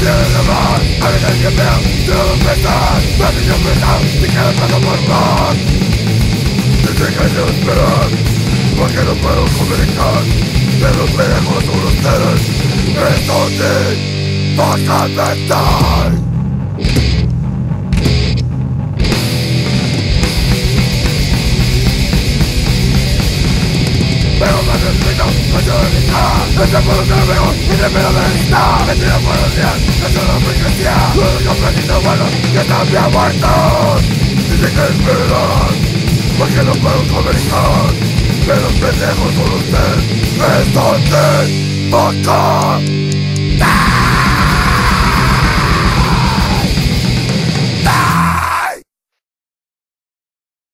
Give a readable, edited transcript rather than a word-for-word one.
Tienen más, a veces que vean, tienen pesar, pero si yo pensar, si quieren paso por más. Dicen que se esperan, porque no puedo comunicar, pero me dejo sobre ustedes. Esto sí, fucking mental. Pero me necesito, me necesito. Este pueblo que lo veo, y de pelo de vista. Me tiro por los días, eso no me crecía. Lo único preciso bueno, que también muertos. Dicen que es verdad, porque no puedo comunicar. Pero pendejos son ustedes. Entonces, ¡fuck off!